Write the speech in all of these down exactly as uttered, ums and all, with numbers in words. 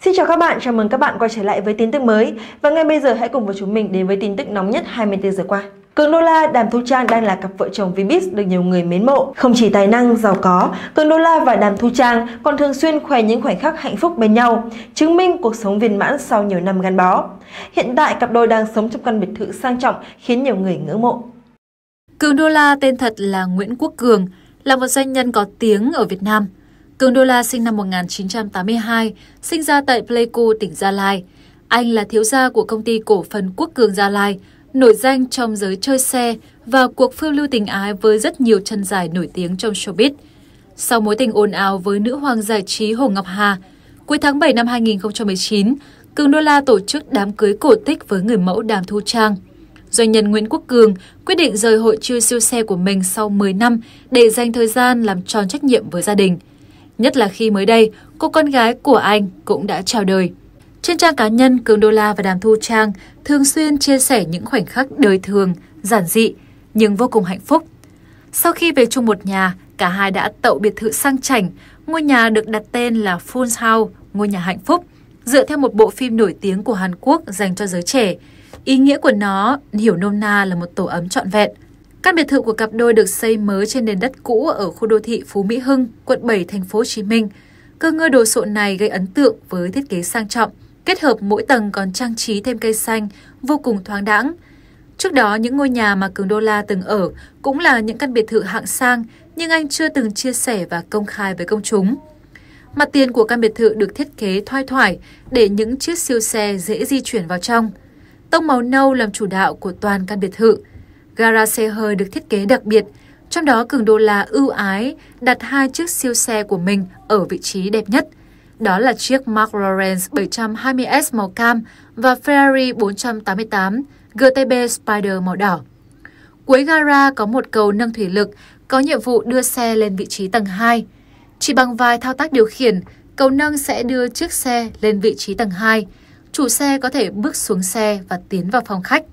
Xin chào các bạn, chào mừng các bạn quay trở lại với tin tức mới. Và ngay bây giờ hãy cùng với chúng mình đến với tin tức nóng nhất hai mươi tư giờ qua. Cường Đô La, Đàm Thu Trang đang là cặp vợ chồng V-Biz được nhiều người mến mộ. Không chỉ tài năng, giàu có, Cường Đô La và Đàm Thu Trang còn thường xuyên khoe những khoảnh khắc hạnh phúc bên nhau, chứng minh cuộc sống viên mãn sau nhiều năm gắn bó. Hiện tại, cặp đôi đang sống trong căn biệt thự sang trọng khiến nhiều người ngưỡng mộ. Cường Đô La tên thật là Nguyễn Quốc Cường, là một doanh nhân có tiếng ở Việt Nam. Cường Đô La sinh năm một nghìn chín trăm tám mươi hai, sinh ra tại Pleiku, tỉnh Gia Lai. Anh là thiếu gia của công ty cổ phần Quốc Cường Gia Lai, nổi danh trong giới chơi xe và cuộc phiêu lưu tình ái với rất nhiều chân dài nổi tiếng trong showbiz. Sau mối tình ồn ào với nữ hoàng giải trí Hồ Ngọc Hà, cuối tháng bảy năm hai nghìn không trăm mười chín, Cường Đô La tổ chức đám cưới cổ tích với người mẫu Đàm Thu Trang. Doanh nhân Nguyễn Quốc Cường quyết định rời hội chơi siêu xe của mình sau mười năm để dành thời gian làm tròn trách nhiệm với gia đình. Nhất là khi mới đây, cô con gái của anh cũng đã chào đời. Trên trang cá nhân, Cường Đô La và Đàm Thu Trang thường xuyên chia sẻ những khoảnh khắc đời thường, giản dị, nhưng vô cùng hạnh phúc. Sau khi về chung một nhà, cả hai đã tậu biệt thự sang chảnh. Ngôi nhà được đặt tên là Full House, ngôi nhà hạnh phúc, dựa theo một bộ phim nổi tiếng của Hàn Quốc dành cho giới trẻ. Ý nghĩa của nó hiểu nôm na là một tổ ấm trọn vẹn. Căn biệt thự của cặp đôi được xây mới trên nền đất cũ ở khu đô thị Phú Mỹ Hưng, quận bảy, thành phố Hồ Chí Minh. Cơ ngơi đồ sộ này gây ấn tượng với thiết kế sang trọng, kết hợp mỗi tầng còn trang trí thêm cây xanh, vô cùng thoáng đãng. Trước đó, những ngôi nhà mà Cường Đô La từng ở cũng là những căn biệt thự hạng sang, nhưng anh chưa từng chia sẻ và công khai với công chúng. Mặt tiền của căn biệt thự được thiết kế thoai thoải để những chiếc siêu xe dễ di chuyển vào trong. Tông màu nâu làm chủ đạo của toàn căn biệt thự. Gara xe hơi được thiết kế đặc biệt, trong đó Cường Đô La ưu ái đặt hai chiếc siêu xe của mình ở vị trí đẹp nhất. Đó là chiếc McLaren bảy trăm hai mươi S màu cam và Ferrari bốn trăm tám mươi tám giê tê bê Spider màu đỏ. Cuối gara có một cầu nâng thủy lực, có nhiệm vụ đưa xe lên vị trí tầng hai. Chỉ bằng vài thao tác điều khiển, cầu nâng sẽ đưa chiếc xe lên vị trí tầng hai. Chủ xe có thể bước xuống xe và tiến vào phòng khách.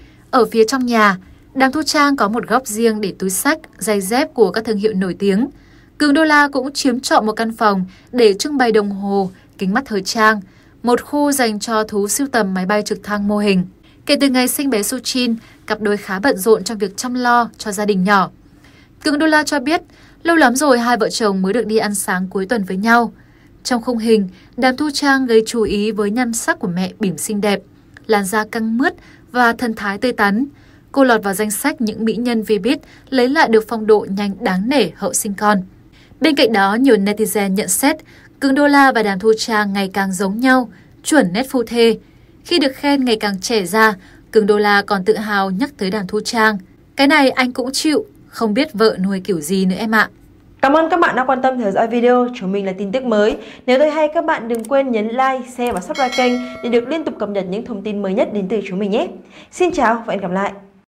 Ở phía trong nhà, Đàm Thu Trang có một góc riêng để túi xách, giày dép của các thương hiệu nổi tiếng. Cường Đô La cũng chiếm trọn một căn phòng để trưng bày đồng hồ, kính mắt thời trang, một khu dành cho thú sưu tầm máy bay trực thăng mô hình. Kể từ ngày sinh bé Suchin, cặp đôi khá bận rộn trong việc chăm lo cho gia đình nhỏ. Cường Đô La cho biết, lâu lắm rồi hai vợ chồng mới được đi ăn sáng cuối tuần với nhau. Trong khung hình, Đàm Thu Trang gây chú ý với nhan sắc của mẹ bỉm xinh đẹp, làn da căng mướt và thân thái tươi tắn. Cô lọt vào danh sách những mỹ nhân V-Biz lấy lại được phong độ nhanh đáng nể hậu sinh con. Bên cạnh đó, nhiều netizen nhận xét Cường Đô La và Đàm Thu Trang ngày càng giống nhau, chuẩn nét phu thê. Khi được khen ngày càng trẻ ra, Cường Đô La còn tự hào nhắc tới Đàm Thu Trang. Cái này anh cũng chịu, không biết vợ nuôi kiểu gì nữa em ạ. Cảm ơn các bạn đã quan tâm theo dõi video. Chúng mình là tin tức mới. Nếu thấy hay, các bạn đừng quên nhấn like, share và subscribe kênh để được liên tục cập nhật những thông tin mới nhất đến từ chúng mình nhé. Xin chào và hẹn gặp lại.